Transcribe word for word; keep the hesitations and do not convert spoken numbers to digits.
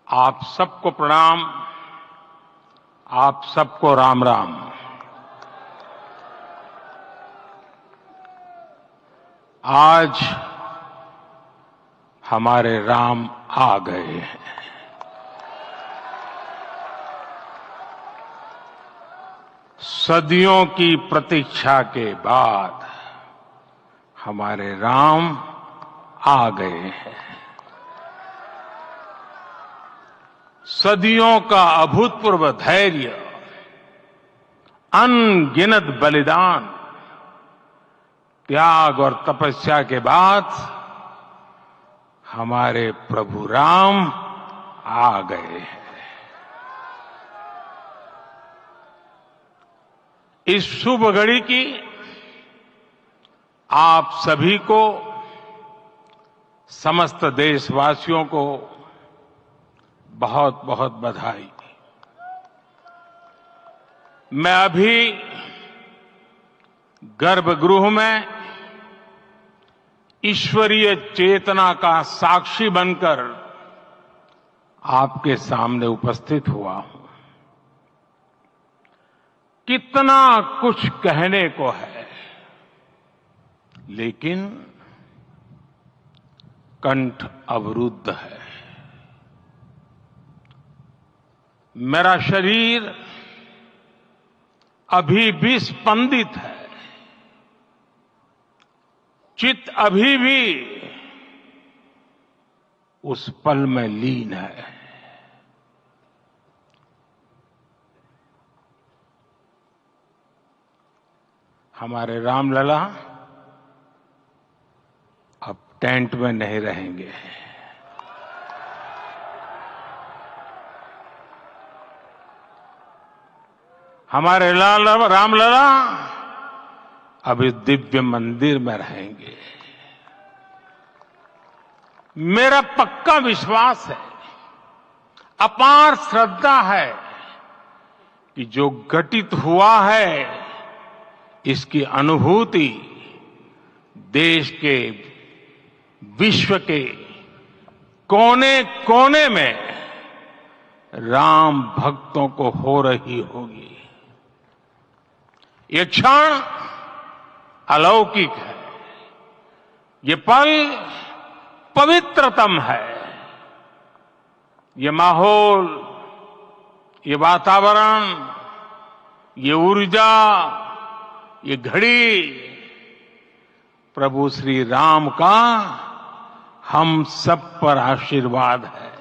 आप सबको प्रणाम, आप सबको राम राम। आज हमारे राम आ गए हैं। सदियों की प्रतीक्षा के बाद हमारे राम आ गए हैं। सदियों का अभूतपूर्व धैर्य, अनगिनत बलिदान, त्याग और तपस्या के बाद हमारे प्रभु राम आ गए हैं। इस शुभ घड़ी की आप सभी को, समस्त देशवासियों को बहुत बहुत बधाई। मैं अभी गर्भगृह में ईश्वरीय चेतना का साक्षी बनकर आपके सामने उपस्थित हुआ हूं। कितना कुछ कहने को है, लेकिन कंठ अवरुद्ध है। मेरा शरीर अभी भी स्पंदित है, चित्त अभी भी उस पल में लीन है। हमारे रामलला अब टेंट में नहीं रहेंगे। हमारे लाल रामलला अब इस दिव्य मंदिर में रहेंगे। मेरा पक्का विश्वास है, अपार श्रद्धा है कि जो घटित हुआ है, इसकी अनुभूति देश के, विश्व के कोने कोने में राम भक्तों को हो रही होगी। ये क्षण अलौकिक है, ये पल पवित्रतम है। ये माहौल, ये वातावरण, ये ऊर्जा, ये घड़ी प्रभु श्री राम का हम सब पर आशीर्वाद है।